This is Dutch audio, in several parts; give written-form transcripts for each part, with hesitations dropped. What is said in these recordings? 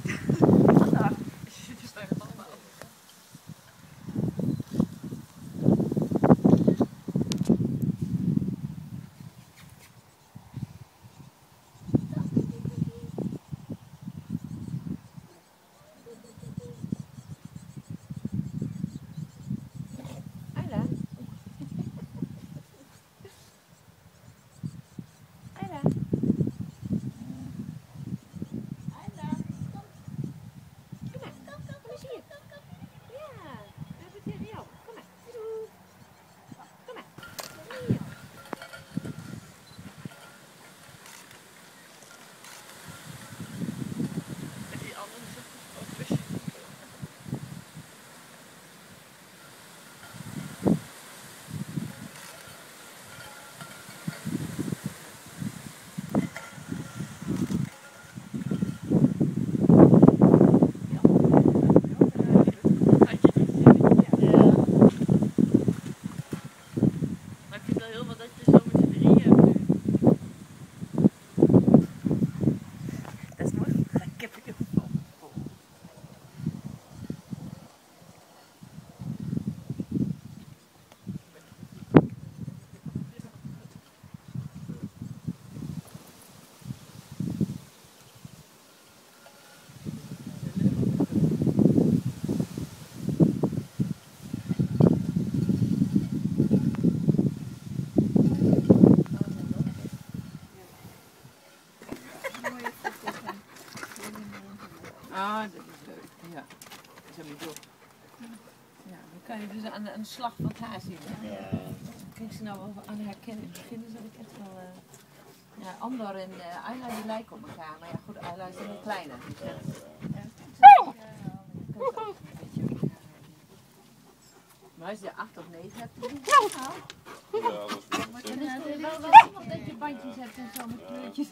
Ah, dat is leuk. Ja, zo bedoel. Ja, dan kan je dus aan de slag van het haar zien. Hè? Ja. Dan kan ik ze nou wel aan herkennen. In het begin zat ik echt wel... ja, Andor en Ayla die lijken op elkaar. Maar ja, goed, Ayla is een kleiner. Dus, maar als je 8 of 9 hebt, dan is het wel. Ja, dat is wel handig dat je bandjes hebt en zo met kleurtjes.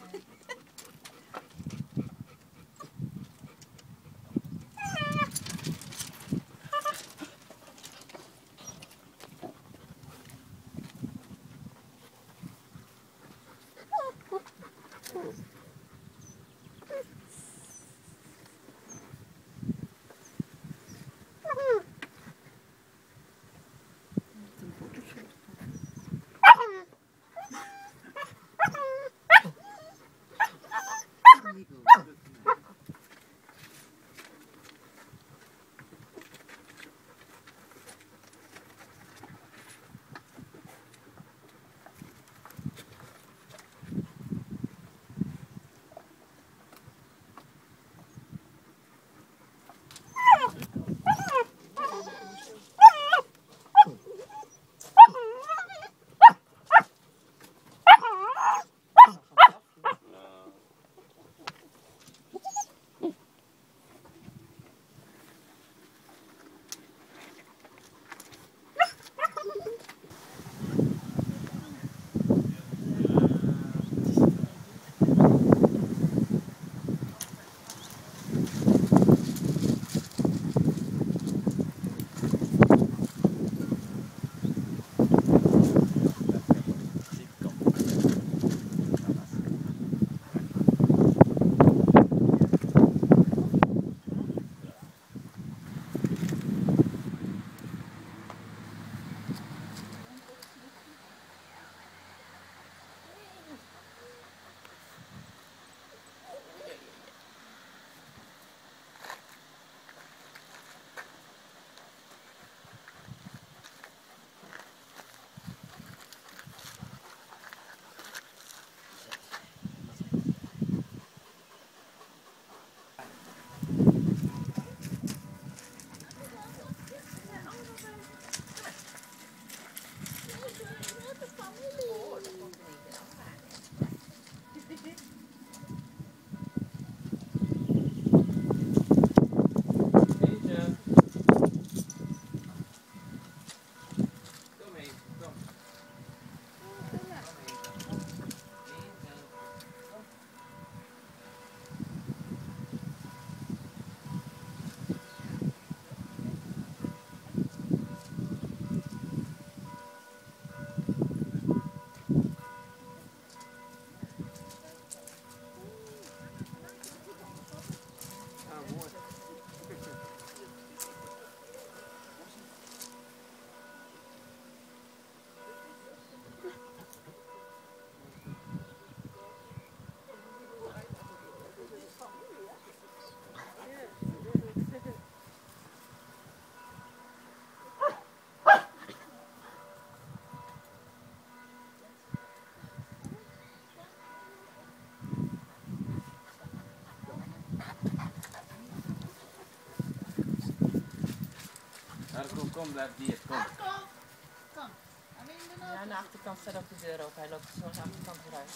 Arco, kom, blijf dicht, kom. Arco, kom. Ja, aan de achterkant staat ook de deur open. Hij loopt zo aan de achterkant eruit.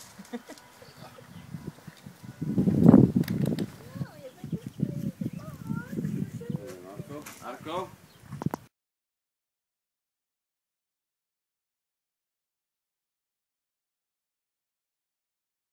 Arco, Arco.